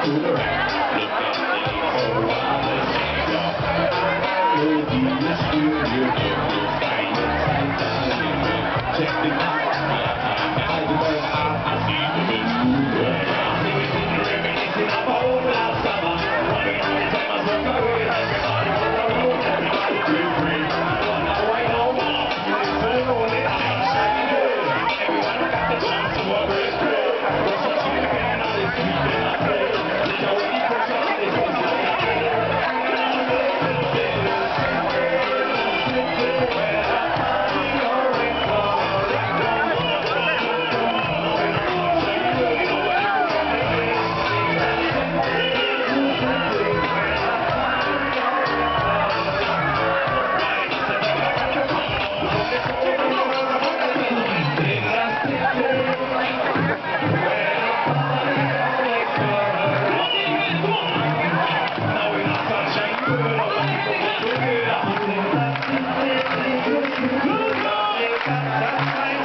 the right. Look at the whole wild you'll be the screw, you're check the out. I see the blue. I see it in the reminiscing of a whole lot of summer. Running all the time, I was going everybody on the road, everybody feel free. Don't know why no more. It's so lonely, I'm shining good. Everyone got the chance to work with good. What's up, you can all this sweet in my place. There's no any pressure on this place like I did. That's